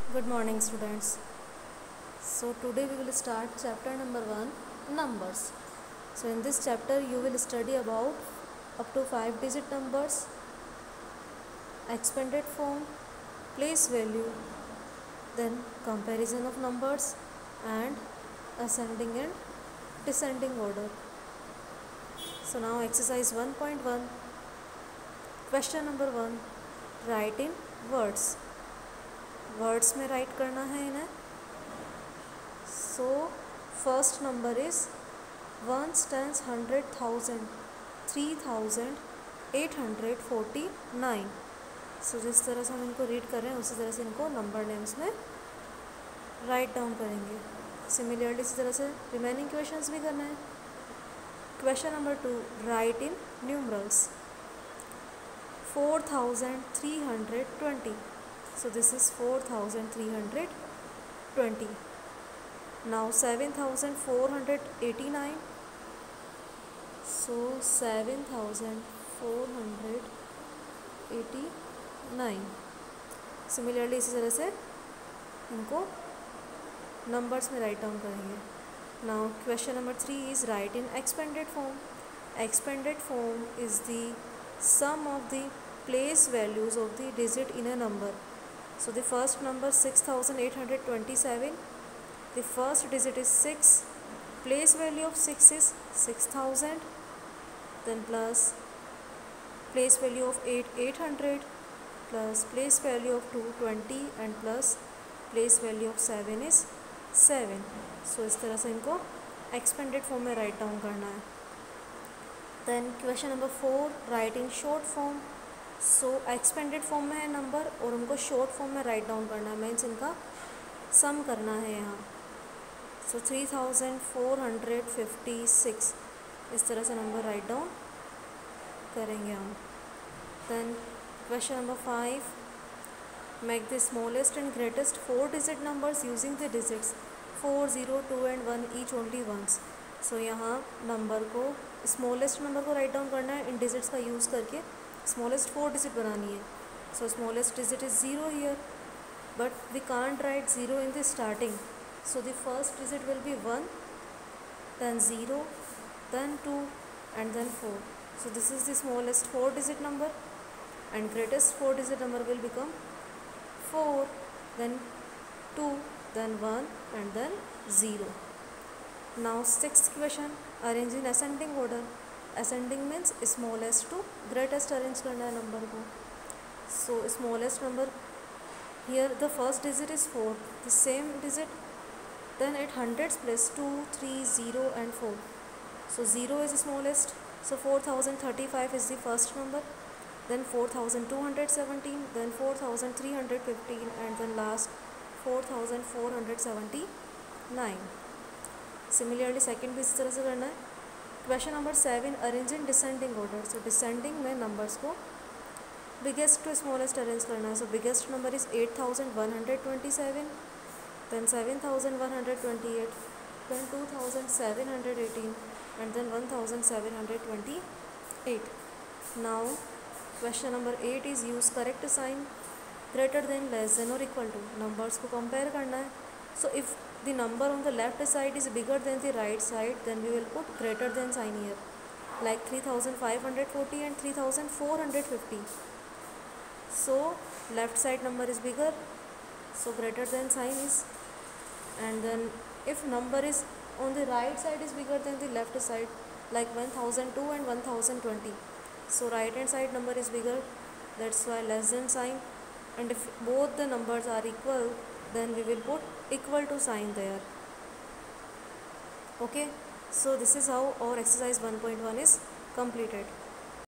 Good morning, students. So today we will start chapter number 1, numbers. So in this chapter you will study about up to 5 digit numbers, expanded form, place value, then comparison of numbers and ascending and descending order. So now exercise 1.1, question number 1, write in words. Words में write करना है इन्हें. So first number is 1s, 10s, 100,000, 3,849. सो जिस तरह से हम इनको रीड कर रहे हैं उसी तरह से इनको नंबर नेम्स में राइट डाउन करेंगे. सिमिलरली इसी तरह से रिमेनिंग क्वेश्चंस भी करना है. Question number 2, write in numerals. 4,320. So this is 4,320. Now 7,489. So 7,489. Similarly इसी तरह से इनको नंबर्स में राइट डाउन करेंगे. Now question number 3 is write in expanded form. Expanded form is the sum of the place values of the digit in a number. So the first number 6,827, the first digit is 6, place value of 6 is 6,000, then plus place value of 800, plus place value of 220 and plus place value of 7 is 7. So इस तरह से इनको expanded form में write down करना है. Then question number 4, write in short form. So expanded form में है number और उनको शॉर्ट फॉर्म में राइट डाउन करना है. मीन्स इनका सम करना है यहाँ. सो 3,456 इस तरह से नंबर राइट डाउन करेंगे हम. Then question number 5, make the smallest and greatest 4 digit numbers using the digits 4, 0, 2 and 1 each only once. So यहाँ नंबर को स्मॉलेस्ट नंबर को राइट डाउन करना है इन डिजिट्स का यूज़ करके. स्मॉलेस्ट 4 डिजिट बनानी है. So smallest digit is 0 here, but we can't write 0 in the starting. So the first digit will be 1, then 0, then 2 and then 4. So this is the smallest 4 digit number and greatest 4 digit number will become 4, then 2, then 1 and then 0. Now sixth question, arrange in ascending order. Ascending means smallest to greatest arrange करना है number को. So smallest number here the first digit is 4, the same digit then at hundreds place 2, 3, 0 and 4. So 0 is smallest. So 4,035 is the first number, then 4,217, then 4,315 and then last 4,479. Similarly second भी इस तरह से करना है. Question number 7, arrange in descending order. So descending में numbers को biggest to smallest arrange करना है. So biggest number is 8,127, then 7,128, then 2,718 and then 1,728. Now question number 8 is use correct sign greater than, less than और equal to. Numbers को compare करना है. So if the number on the left side is bigger than the right side, then we will put greater than sign here, like 3,540 and 3,450. So left side number is bigger, so greater than sign is. And then if number is on the right side is bigger than the left side, like 1,002 and 1,020, so right hand side number is bigger, that's why less than sign. And if both the numbers are equal, then we will put equal to sign there. Okay, so this is how our exercise 1.1 is completed.